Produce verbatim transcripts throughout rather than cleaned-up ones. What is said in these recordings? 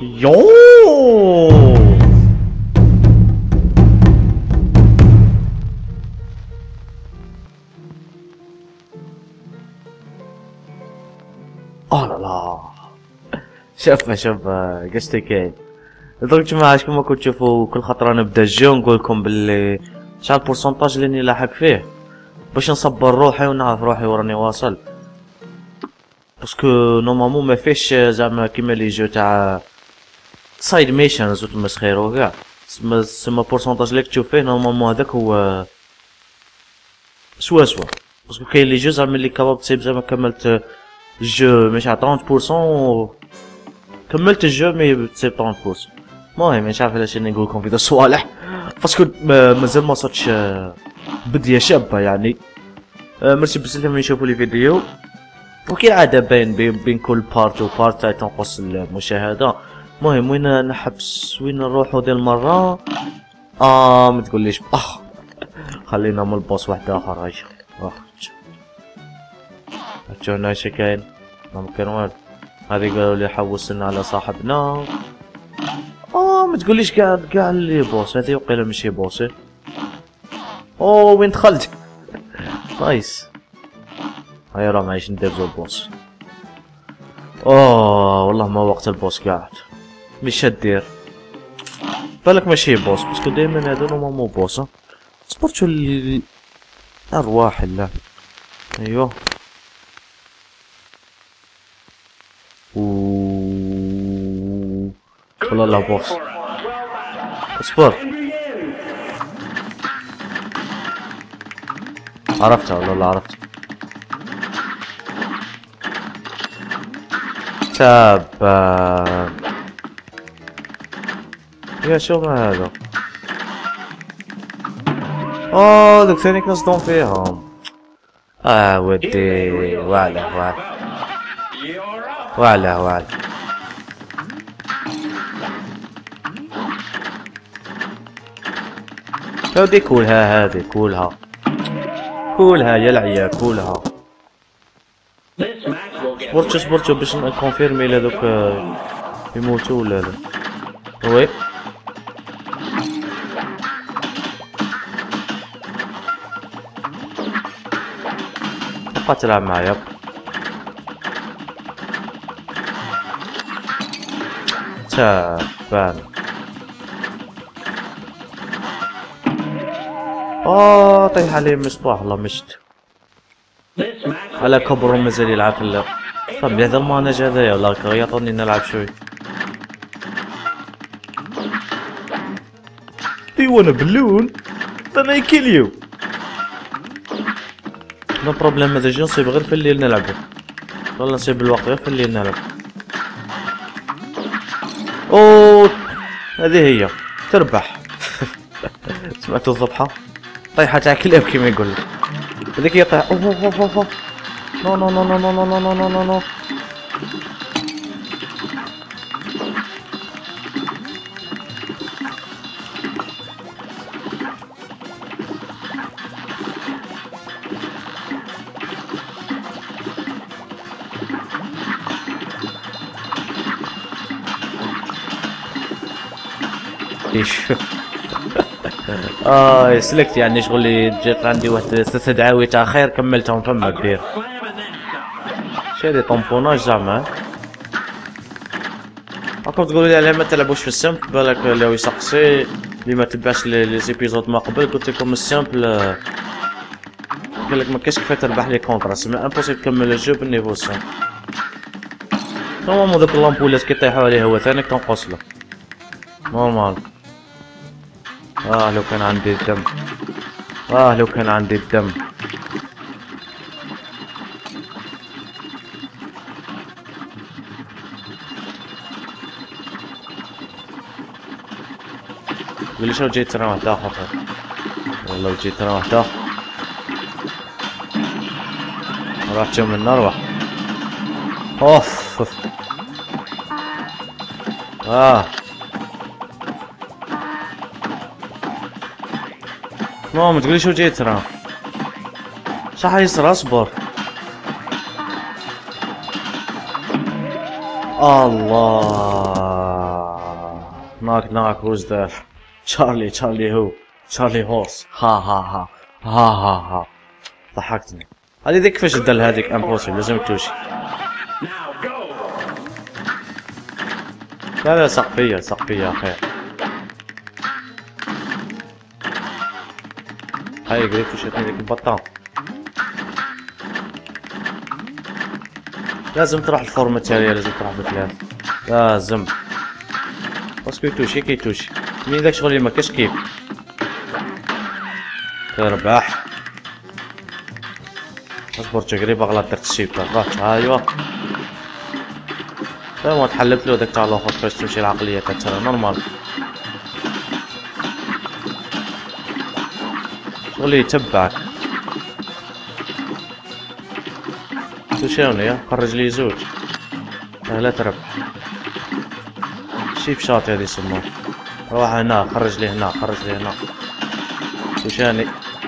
يو اه لا لا شوف شوف قصتي كاين درك ما عاش كما كنت تشوفوا كل خطره نبدا الجو نقول لكم باللي شحال البورسونتاج اللي راني لاحق فيه باش نصبر روحي ونعرف روحي وراني واصل باسكو نورمالمون ما فيش زعما كيما لي جو تاع سايد ميشنز وتمسخير وكاع سما سما بورسونتاج اللي تشوف فيه نورمالمون هذاك هو سوا سوا باسكو كاين لي جو زعما اللي كاباب تصيب زعما كملت الجو مش على ثلاثين بالمية كملت الجو مي تصيب ثلاثين بالمية المهم مش عارف علاش نقول لكم في ذا الصوالح باسكو مازال ما صرتش بديه شابه يعني. مرسي بزاف من يشوفوا لي فيديو وكالعاده باين بين كل بارت وبارت تنقص المشاهده. المهم وين نحبس وين نروحو دي المره اه ما تقوليش اخ خلينا من البوس واحد اخر اجي اخ شو هنا اش كاين ما كان والو. هذه قالوا لي حوسنا على صاحبنا اه ما تقوليش كاع كاع اللي بوس هذه وقيله ماشي بوسي. اوه وين دخلت نايس هيا راه معيش ندير زو البوس. اوه والله ما وقت البوس قاعد مش هدير بالك ماشي بوس باسكو دايما هذا مو بوس صبرت شو اللي ارواح الله ايوه اوووو والله لا بوس اصبر عرفتها والله لا عرفت تابا يا شو ما هذا اوه دوك ثاني كنصدم فيهم اه ودي وعلا وعلا وعلا وعلا هادي كولها هادي كولها كولها يا العيا كولها صبرتو صبرتو باش نكونفيرمي لا دوك يموتو ولا لا. وي بقى تلعب معايا تابان اه طيح عليه مصباح الله مشت على كبر مازال يلعب في اللعب. طب هذا المانج هذايا ولا يعطوني نلعب شوي. You want a balloon? Then I kill you. نو بروبليم هذا جي نصيب غير في الليل نلعبو والله نصيب الوقت غير في الليل نلعب. اوه هذه هي تربح سمعتو الضبحة طيحة تاع كلاب كيما يقول هذيك هي طيحة. اوه اوه اوه اوه نو نو نو نو نو نو نو نو نو نو ايش اه سلكت يعني شغل لي جات عندي واحد ثلاثة دعاوي تاع خير كملتهم فما كبير شادي طمبوناج زعما راكم تقولوا لي علاه ما تلعبوش في السامبل بالك لو يسقسي اللي ما تبعش لي زيبيزود ما قبل قلت لكم السامبل قالك ما كاينش كيفاه تربح لي كونطرا سما امبوسيبل تكمل الجو بالنيفو السامبل نورمالمون دوك اللامبولات كي يطيحوا عليه هو ثاني تنقص له نورمال. اه لو كان عندي الدم اه لو كان عندي الدم قولي شو جيت انا واحد اخر والله جيت انا واحد اخر راح جو من نروح اوف اوف اه ماما تقولي شو جيت ترى صح يسرى اصبر الله ناك ناك هوز ذا تشارلي تشارلي هو تشارلي هورس ها ها ها ها ها ها ضحكتني. هذه ذيك كيفاش الدل هذيك امبوسيبل لازم توشي. لا لا سقفية سقفية اخي. هاي قريب توشيتني ذيك البطام. لازم تروح الفورمة التالية لازم تروح بثلاث لازم باسكو يتوشي كيتوشي مين ذاك شغل اللي مكاش كيف تربح. اصبر تجري باغلا درت الشيبر راك ايوا ما تحلبت له داك تاع الاخر باش تمشي العقلية كتر نورمال شغل يتبعك. توشيوني خرج لي زوج لا تربح. شيب شاط هذي يسموه. روح هنا خرج لي هنا خرج لي هنا توشاني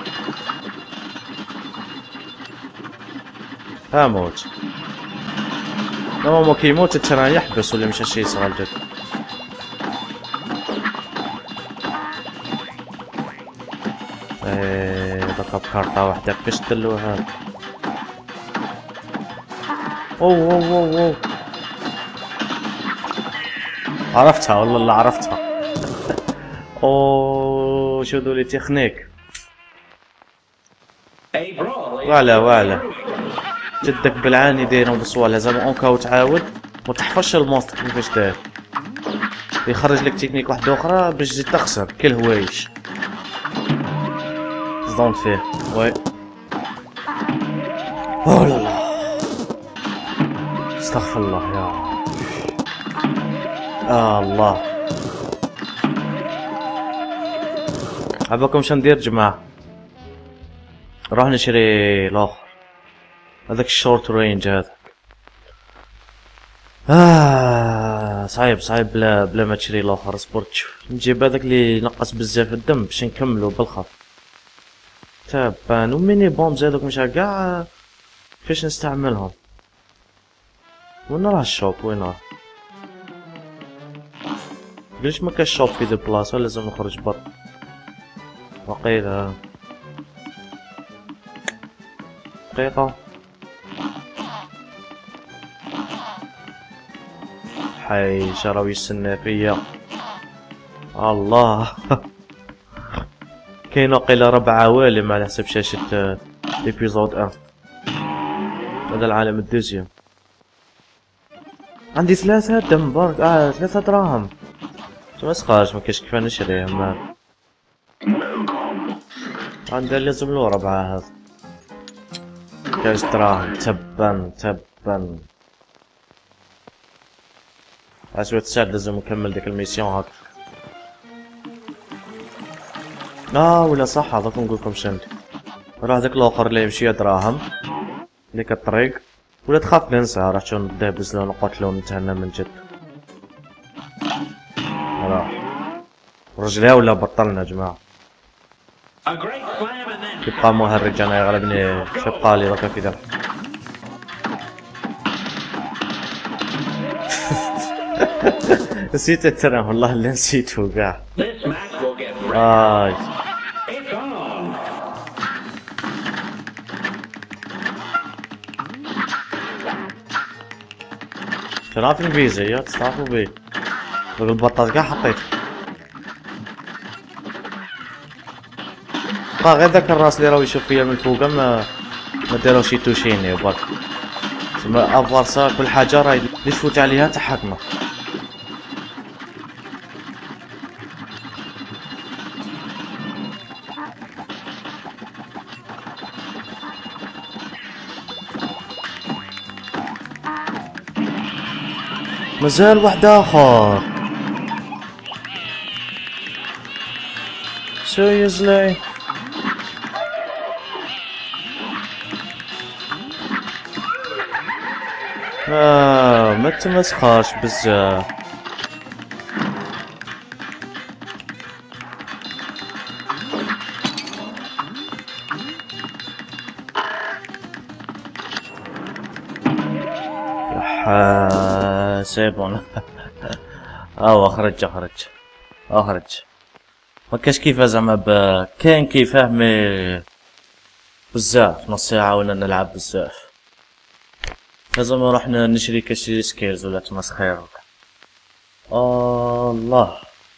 ها موت. لما ما كيموت ترى يحبس ولا مش شي يصير الجد. ايه بقى بكارطة واحدة كيفاش دلو هذا. اوه اوه اوه اوه عرفتها والله لا عرفتها. اوه شو ذولي تكنيك واعلى واعلى جدك بالعاني دايرهم بصوالها زعما اونكا وتعاود وتحفظش المونستر كيفاش داير يخرج لك تكنيك واحدة اخرى باش تزيد تخسر كل هوايش زون فيه وي. اوه لا لا استغفر الله يا آه الله. عباكم شو ندير جماعة؟ نروح نشري الاخر هذاك الشورت رينج هذاك. آه صعيب صعيب بلا بلا ما تشري الاخر. اصبر تشوف نجيب هذاك اللي نقص بزاف الدم باش نكملو بالخف. تابان وميني بومز هذوك مش كاع كيفاش نستعملهم. وين راه الشوب وين راه؟ ليش ما كاش شوب في ذي البلاصة لازم نخرج برا وقيلة دقيقة. حي شراوي يستنى فيا الله. كاين وقيلة ربع عوالم على حسب شاشة ليبيزود ان. هذا العالم الدوزيام. عندي ثلاثة دم برك اه ثلاثة دراهم ما سقاش ما كاش كيف نشريه ما عندي لازم له ربعة هذا كاش دراهم. تبا تبا عشوة ساعة لازم نكمل ديك الميسيون هاك. اه ولا صح هذاك نقولكم شندي راه داك الاخر اللي يمشي دراهم ديك الطريق ولا تخاف ننسى راه شلون ندابز لو نقتلو نتهنى من جد. راه رجليها ولا بطلنا يا جماعة. يبقى مهرج انا يغلبني شبقالي ضكا في ذبح. نسيت ترى والله اللي نسيته كاع. آه. كان في انجليزية تستعرفوا بيه البطاط كاع حطيته. بقى غير داك الراس اللي راهو يشوف فيا من فوق ما ما داروش يتوشيني برك. تسمى افوار صا كل حاجة راهي اللي تفوت عليها تحكمك. مازال واحد اخر seriously. آه ما تمسخاش بزاف. سي بون. اه خرج خرج اخرج. ما كاش كيفاه زعما ب... كاين كيفاه مي بزاف نص ساعة ولا نلعب بزاف. لازم نروح نشري كاش سكيلز ولا تمسخير. الله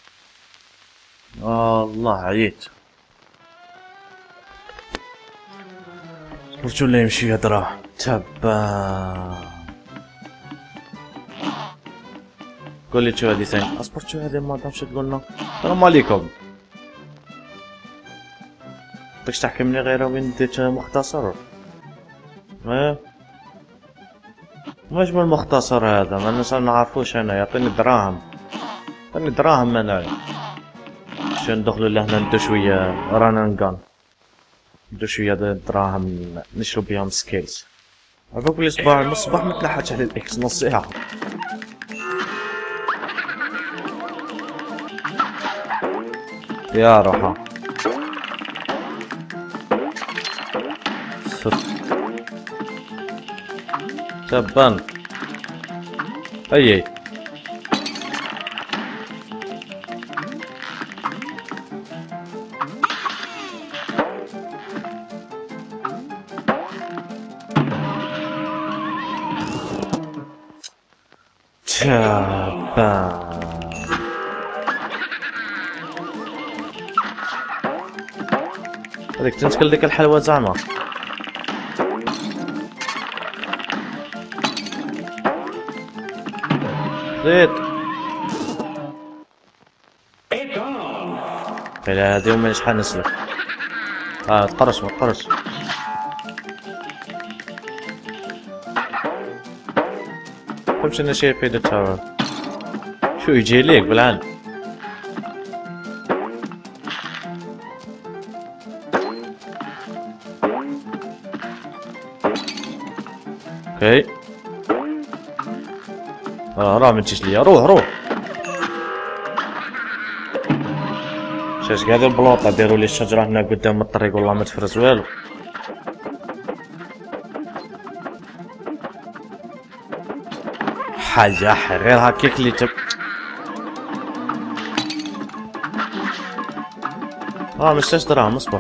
الله عييت. صبرت ولا يمشي هدرة تبا. قولي شو هادي ثاني. اصبرت شو هادي ما تعرفش تقولنا السلام عليكم. بدكش تحكمني غير وين ديت مختصر. ايه واش من المختصر هذا؟ ما الناس ما نعرفوش انا. يعطيني دراهم يعطيني دراهم انا باش ندخلو لهنا ندو شوية رانا نقان ندو شوية دراهم نشرو بيهم سكيلز. هاكا كل صباح نص صباح متلحقش على الاكس نص ساعة. يا روحا تبان اي تبان. هذيك تنتكل ديك الحلوى زعما. زيد لا هذه امي شحال نسلك. اه تقرص ما تقرص. فهمت انا شايف فايدة شو يجي ليك بالعين. اوكي اه راه ما تجيش ليا. روح روح. شاش قاعد البلاطة ديروا لي الشجرة هنا قدام الطريق والله ما تفرز والو. حاجة غير هكاك اللي تب اه مشتاش دراهم اصبر.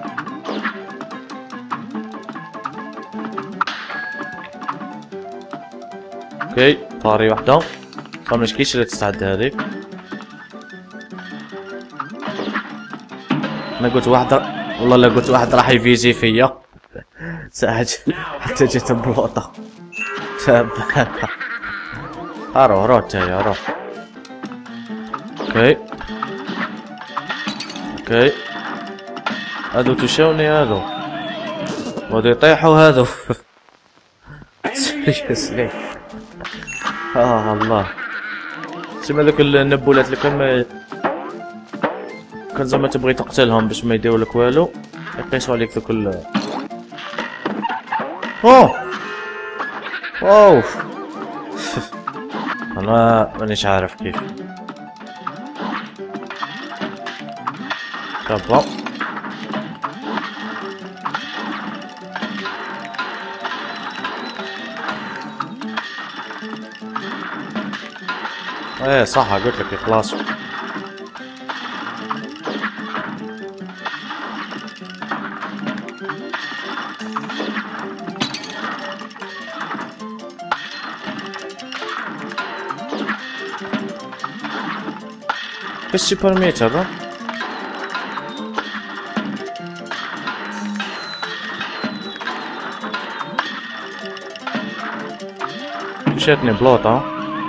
اوكي طاري وحدة صار مشكيش اللي تستعد هذيك. انا قلت واحد والله لا قلت واحد راح يفيزي فيا ساعد حتى جيت بلوطة. تبا اروح روح تايا روح. اوكي اوكي هادو تشاوني هادو ودو يطيحوا هادو. سلي اه الله سيما دوك النبولات اللي كان كان زعما تبغي تقتلهم باش ما يديروا لك والو يقيسوا عليك دوك ال اوه اوف. انا مانيش عارف كيف. طب ايه صح قلت لك خلاص. بس سوبر ميتر مشيتني بلوطة.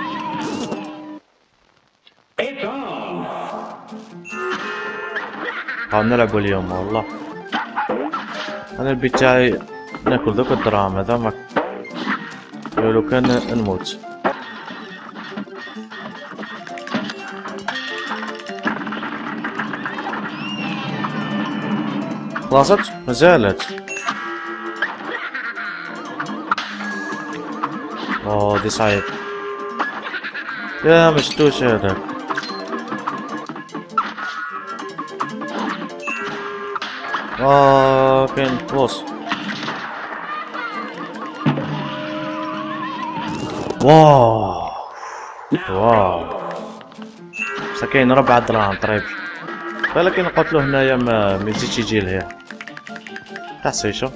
هاو نلعبو اليوم والله. انا البيت تاعي ناكل ذوك الدراهم هذا ما لو كان نموت. خلصت مازالت. اوه دي صعيب يا مشتوش هذاك. اه كاين بوس. واو واو بصح كاين ربعة دراهم طريب، ولكن قلت له هنايا ما ميزيدش يجي لهيه تاع سيشو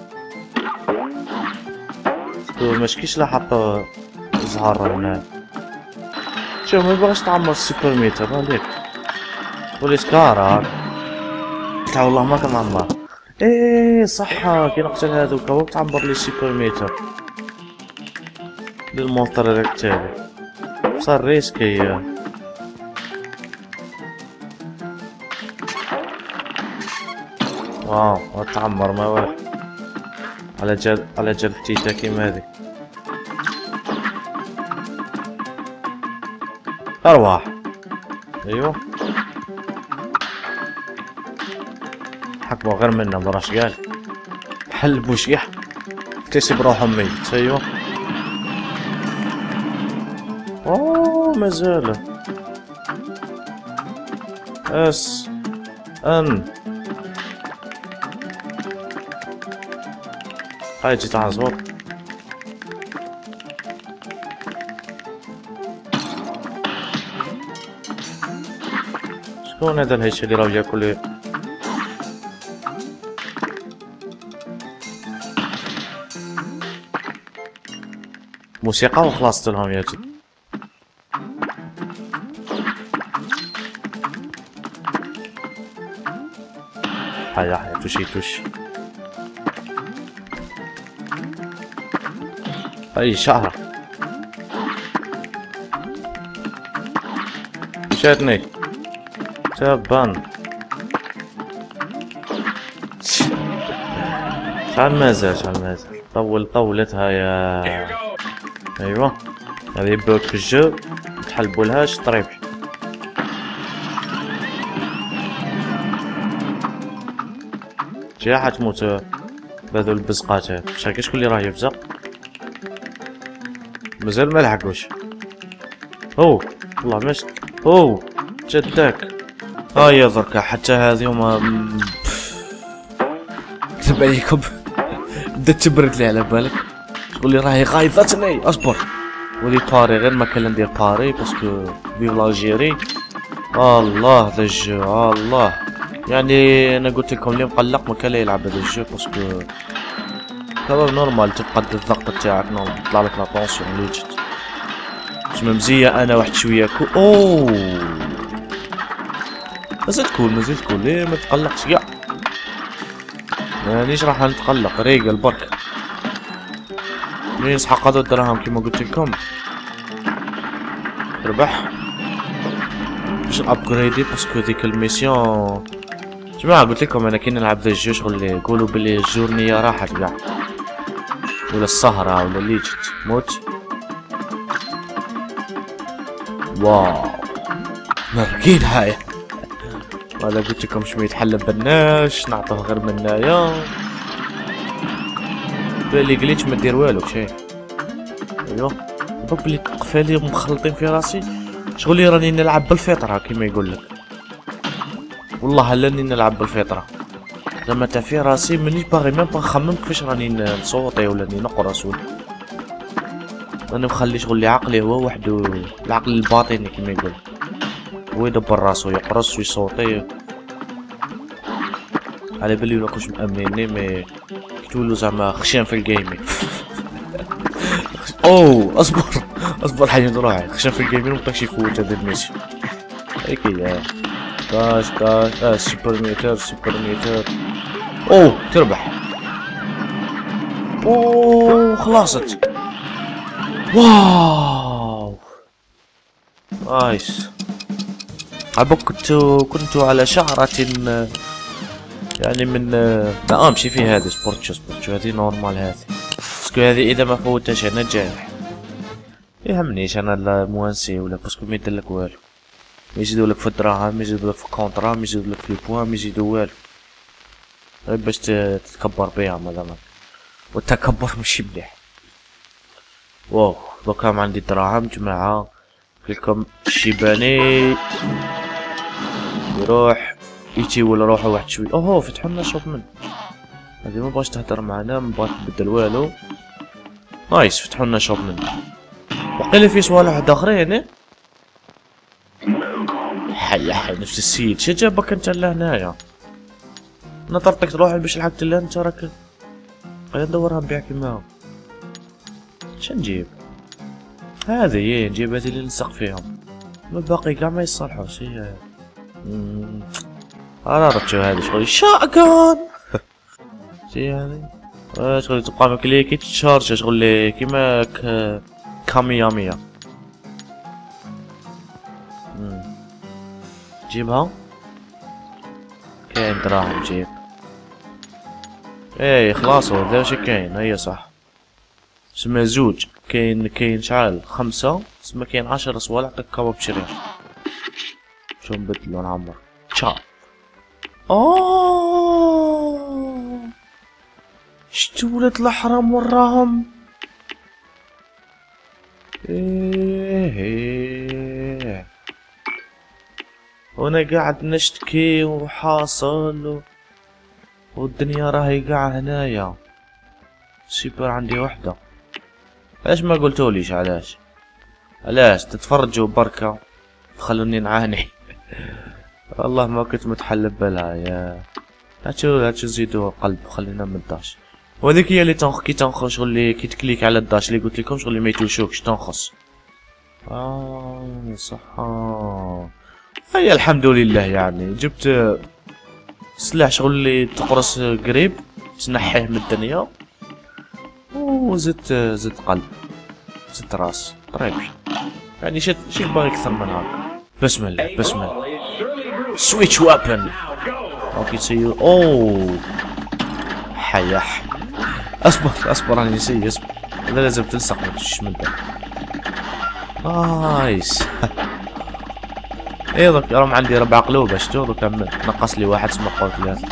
مشكيش لا حط زهر هنا. شوف ما يبغاش تعمر السوبر ميتر هاذيك ولي سكارة تاع والله ما كنعمر. ايه صح كي نقتل هذوك هو تعمر لي السوبر ميتر للمونستر هذاك التالي صار ريسكي. واو تعمر ما والو على جال على جال فتيتة كيما هذيك. ارواح ايوا حكموا غير منا براش قال بحال البوشيح اكتسب روحه ميت. ايوا اوه مازال اس ان هاي جيت عنصر شكون هذا الهيش اللي راه ياكل موسيقى وخلصت لهم يا جد. هيا هيا توشي توشي اي شهر مشاتني تبان شحال مازال شحال مازال طول طولتها يا ايوا هذه يبداوك في الجو متحلبولهاش طريب. جي حتموت بهذو البزقات هاد شاكي شكون اللي راه يبزق مازال ما لحقوش. اوه والله مش اوه جداك هاهي دركا حتى هذه وما كذب عليكم بدات تبرد لي على بالك تقول لي راهي غايضتني. اصبر ولي باري غير ما كان ندير باري باسكو فيف لاجيري. الله ذا الجو الله يعني انا قلت لكم اللي مقلق ما كان يلعب هذا الجو باسكو هذا نورمال تفقد الضغط تاعك نورمال يطلع لك لا طونسيون لوجيت تسمى مزيه. انا واحد شويه كو اوه مازال تكون مازال تكون ليه ما تقلقش كاع مانيش راح نتقلق ريقل برك مين يسحق هذو الدراهم كيما قلت لكم ربح باش نابغريدي باسكو ديك الميسيون جماعة قلت لكم انا كي نلعب ذا الجو شغل يقولوا بلي الجورنية راحت كاع ولا السهرة ولا اللي جت موت. واو مرقين هاي هذا قلت لكم شوية يتحلب بالناش نعطوه غير من هنايا بالي قليتش ما دير والو شايف. ايوا دوك بلي قفالي مخلطين في راسي شغلي راني نلعب بالفطرة كيما يقولك والله هلاني نلعب بالفطرة لما تاع في راسي مانيش باغي ميم با نخمم كيفاش راني نصوتي ولا راني نقرص ولا راني مخلي شغل عقلي هو وحدو العقل الباطني كيما يقول هو يدبر راسو يقرص ويصوتي على بالي ولا كوش مأمنيني مي تولو زعما خشان في الجيمين. اوه اصبر اصبر حاجة روحي خشان في الجيمين ومبقاش يفوت هذا الميسي هيكي يا داش داش اه سوبر ميتر سوبر ميتر اوه تربح اوه خلصت واو نايس. عبك كنتو كنتو على شعرة يعني من لا امشي في هذه سبورتشو سبورتشو هذه نورمال هذه باسكو هذه اذا ما فوتهاش انا جارح يهمنيش انا لا موانسي ولا باسكو ما يديرلك والو ما يزيدولك في الدراهم ما يزيدولك في الكونطرا ما يزيدولك في البوان ما يزيدو والو غير باش تتكبر بيها مادامك والتكبر ماشي مليح. واو دوكا ما عندي دراهم جماعة لكم الشيباني يروح يتيول روحو واحد شوي. اوهو فتحولنا شوب من هادي ما بغاش تهدر معنا ما بغات تبدل والو نايس فتحولنا شوب من وقيلا في صوالح واحد اخرين حي حي نفس السيد، شو جابك انت لهنايا؟ نطرتك تروح باش لحقت اللي انت راك غير ندورها نبيع كيما هو. شنجيب؟ هذه هي نجيب هذه اللي نلصق فيهم، الباقي كاع ما يصلحوش. هي انا رتشو هذه شغل شاقون. شي هذه شغل تبقى مكلي كي تشارج شغل كيما كاميا ميا. جيبها كاين دراهم جيب. ايه خلاص هو ذا واش كاين. هي صح سما زوج كاين كاين شحال خمسة سما كاين عشرة صوالح عطاك كباب بشريح. شو نبدلو نعمر تشا. اوه شتو ولاد الحرام وراهم. ايه وانا قاعد نشتكي وحاصل و... والدنيا راهي قاع هنايا. سيبر عندي وحده. علاش ما قلتوليش؟ علاش علاش تتفرجوا بركة تخلوني نعاني؟ والله ما كنت متحلب بالها. يا هاتشو هاتشو زيدوا قلب خلينا من الداش. وهذيك هي اللي تنخ كي تنخ شغل اللي كي تكليك على الداش اللي قلت لكم شغل اللي ما يتوشوكش تنخص. اه صح. هيا الحمد لله يعني جبت سلاح شغل اللي تقرص قريب تنحيه من الدنيا وزدت زدت قلب زدت راس طريب يعني شي شي باغي اكثر من هكا. بسم الله بسم الله. سويتش وابن اوكي سيو. اوه حيح اصبر اصبر راني نسي اصبر. لا لازم تلصق ما تشش من الباب. نايس. ايه دوك راهم عندي ربع قلوب شتو دوك نقص لي واحد سما بقاو ثلاثة.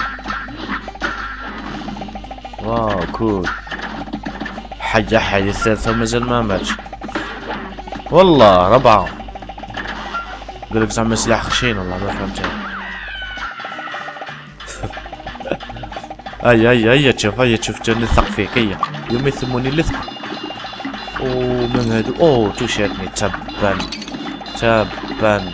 واو كول. حاجة حاجة الثالثة مازال ما ماتش والله. ربعة قالك زعما سلاح خشين والله ما فهمت. هيا هيا هيا تشوف هيا تشوف نلثق فيك. هيا يوم يسموني اللثق. اوه من هادو. اوه توشاتني تبان تبان.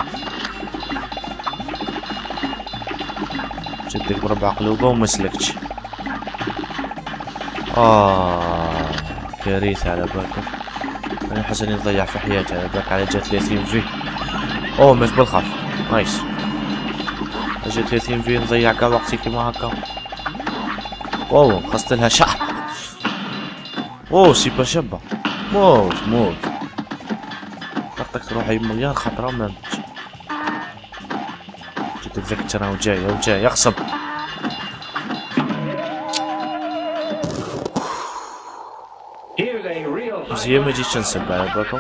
شدك بربع قلوبه وما سلكتش. اه كارثة على بالكم. انا حاسس اني نضيع في حياتي على بالك على جا ثلاثين في. اوه مات بالخف. نايس. جا ثلاثين في نضيع كاع وقتي كيما هكا. اوه خصت لها شح. اوه سيبا شابة. موت موت. طاقتك تروح اي مليار خطرة ما ماتش. جدك ذاك ترى وجاي وجاي يخصب. مزيان ما جيتش نسب على بالكم.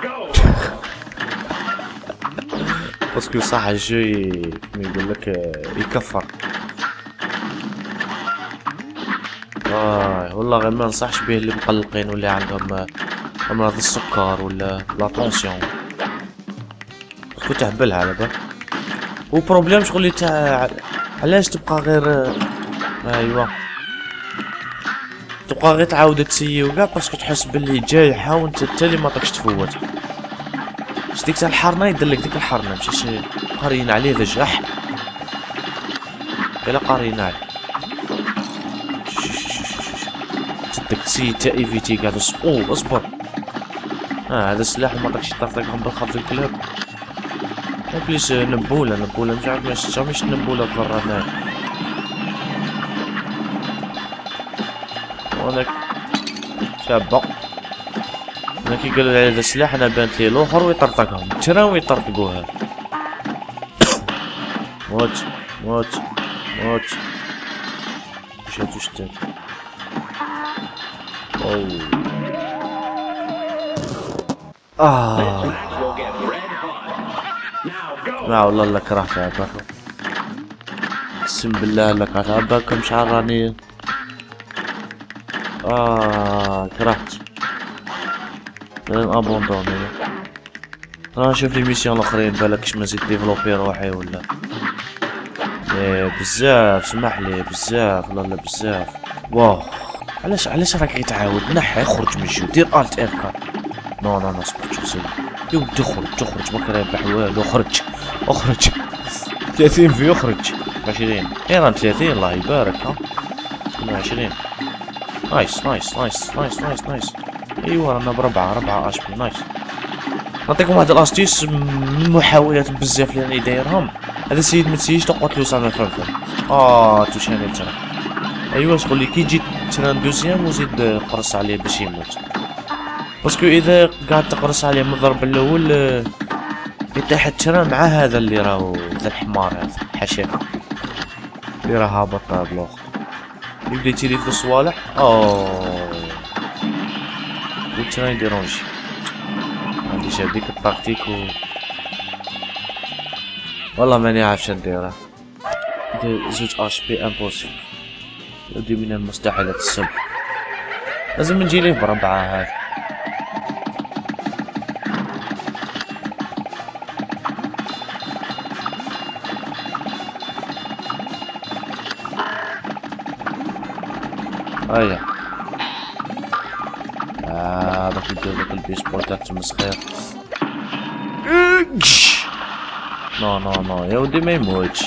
باسكو صح الجو كيما يقول لك يكفر. آه والله غير ما ننصحش به اللي مقلقين ولا عندهم امراض السكر ولا لاطونسيون. باسكو تهبلها على بالك. وبروبليم شغل تاع علاش تبقى غير ايوا تبقى غير تعاود تسيي وكاع باسكو تحس باللي جاي حاول انت تالي ما طاكش تفوت. اش ديك تاع الحرنه يدلك ديك الحرنه مشيش قاريين عليه ذا جح. الا قاريين عليه تدك سي تا ايفيتي قاعد او اصبر. اه هذا السلاح ما طاكش يطرطقهم بالخف الكلاب. بليس نبوله نبوله مش عارف مش مش نبوله برا هنا. وانا شابه انا كي قالوا لي هذا السلاح انا بانت لي الاخر ويطرطقهم تراو يطرطقوها. موت موت موت مشات شتات. اوه اه لا والله لا كرهت على بالكم. اقسم بالله لا كرهت على بالكم شحال راني اه كرهت ابوندوني. راه نشوف لي ميسيون الاخرين بالكش ما زيد ديفلوبي روحي ولا ايه بزاف. سمح لي بزاف والله لا بزاف. واو علاش علاش راك غير تعاود نحي خرج من الجو دير الت ار كار. نو نو نو اصبر شوف سيدي يا ودي خرج تخرج ما كرهت بحوال خرج. اخرج. ثلاثين في يخرج. عشرين ايران ثلاثين الله يبارك. ها اثنين وعشرين. نايس نايس نايس نايس نايس نايس. ايوا رانا بربعة ربعة اشبي. نايس. نعطيكم واحد الاستيس من محاولات بزاف اللي راني دايرهم. هذا السيد متسيش تقتلو صافي فلفل. اه توشاني التران. ايوا شغل لي كي يجي تران دوزيام وزيد قرص عليه باش يموت. باسكو اذا قاعد تقرص عليه من الضرب الاول يطيح التران مع هذا اللي راهو ذا الحمار هذا حشاك اللي راه هابط بلوخ. يبدا يتيري في الصوالح. اوه التران يديرونجي. عندي شاف ديك التكتيك و والله ماني عارف شنديره. زوج اش بي امبوسيبل. ودي من المستحيلات السبع. لازم نجي ليه بربعة هذا. هيا آه باك ندير لك البيسبول تاع التمسخير. نو نو نو يا ودي ما يموتش.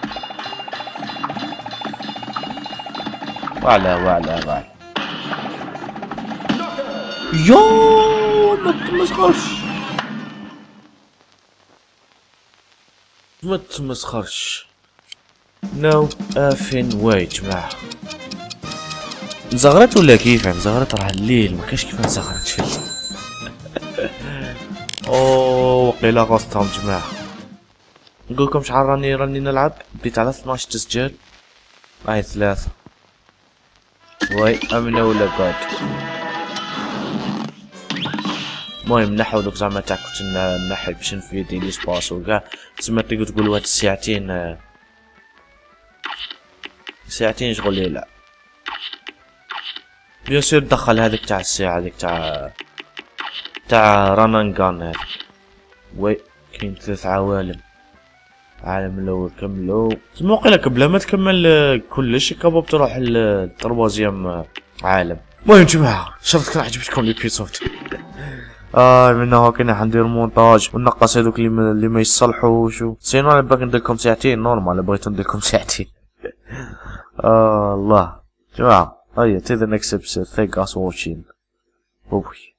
وعلى وعلى وعلى يو ما تمسخرش ما تمسخرش. نو افين واي جماعة. نزغرت ولا كيف؟ نزغرت راه الليل ما كاش كيف نزغرت في الليل. اوه وقيلا غصتهم جماعة. نقولكم شحال راني راني نلعب. بديت على اثناش تسجيل. هاي ثلاثة. وي امنة ولا قاد. المهم نحو دوك زعما تاع كنت نحي باش نفيدي لي سباس وكاع. تسمى تقدر تقول هاد الساعتين ساعتين شغل يلعب. بيان سور دخل هذيك تاع الساعة هذيك تاع تاع رانانغان هذيك. وي كاين ثلاث عوالم. العالم الاول كملو. تسمى وقيلا بلا ما تكمل كلش كاباب تروح للتروازيام عالم. المهم جماعة ان شاء الله تكون عجبتكم الابيسود. اه من هنا كنا حندير مونتاج ونقص هذوك اللي ما, اللي ما يصلحوش. سينو انا باغي ندير لكم ساعتين نورمال. بغيت ندير لكم ساعتين. آه الله جماعة. هيا till the next episode. Thank us for watching. Bye.